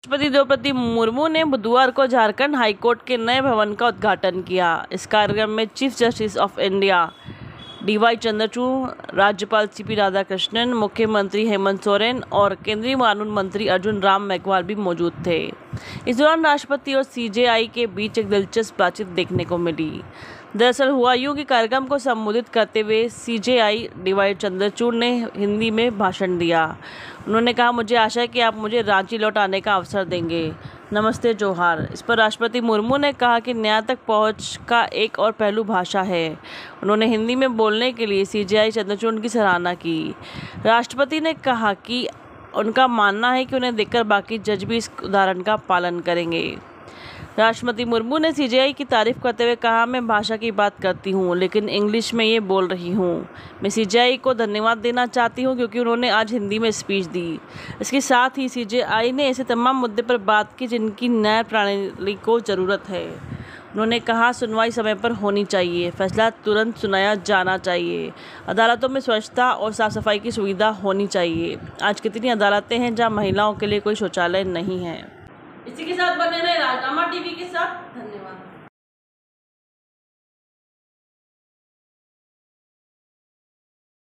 राष्ट्रपति द्रौपदी मुर्मू ने बुधवार को झारखंड हाईकोर्ट के नए भवन का उद्घाटन किया। इस कार्यक्रम में chief justice of India D Y. Chandrachud, राज्यपाल सी.पी. राधाकृष्णन, मुख्यमंत्री हेमंत सोरेन और केंद्रीय कानून मंत्री अर्जुन राम मेघवाल भी मौजूद थे। इस दौरान राष्ट्रपति और सीजेआई के बीच एक दिलचस्प बातचीत देखने को मिली। दरअसल हुआ यूं कि कार्यक्रम को संबोधित करते हुए सीजेआई डी.वाई. चंद्रचूड़ ने हिंदी में भाषण दिया। उन्होंने कहा, मुझे आशा है कि आप मुझे रांची लौट आने का अवसर देंगे। नमस्ते जोहार। इस पर राष्ट्रपति मुर्मू ने कहा कि न्याय तक पहुंच का एक और पहलू भाषा है। उन्होंने हिंदी में बोलने के लिए सीजेआई चंद्रचूड़ की सराहना की। राष्ट्रपति ने कहा कि उनका मानना है कि उन्हें देखकर बाकी जज भी इस उदाहरण का पालन करेंगे। राष्ट्रपति मुर्मू ने सीजेआई की तारीफ करते हुए कहा, मैं भाषा की बात करती हूँ लेकिन इंग्लिश में ये बोल रही हूँ। मैं सीजेआई को धन्यवाद देना चाहती हूँ क्योंकि उन्होंने आज हिंदी में स्पीच दी। इसके साथ ही सीजेआई ने ऐसे तमाम मुद्दे पर बात की जिनकी न्याय प्रणाली को ज़रूरत है। उन्होंने कहा, सुनवाई समय पर होनी चाहिए, फैसला तुरंत सुनाया जाना चाहिए, अदालतों में स्वच्छता और साफ सफाई की सुविधा होनी चाहिए। आज कितनी अदालतें हैं जहां महिलाओं के लिए कोई शौचालय नहीं है। इसी के साथ बने रहे राजनामा टीवी के साथ। धन्यवाद।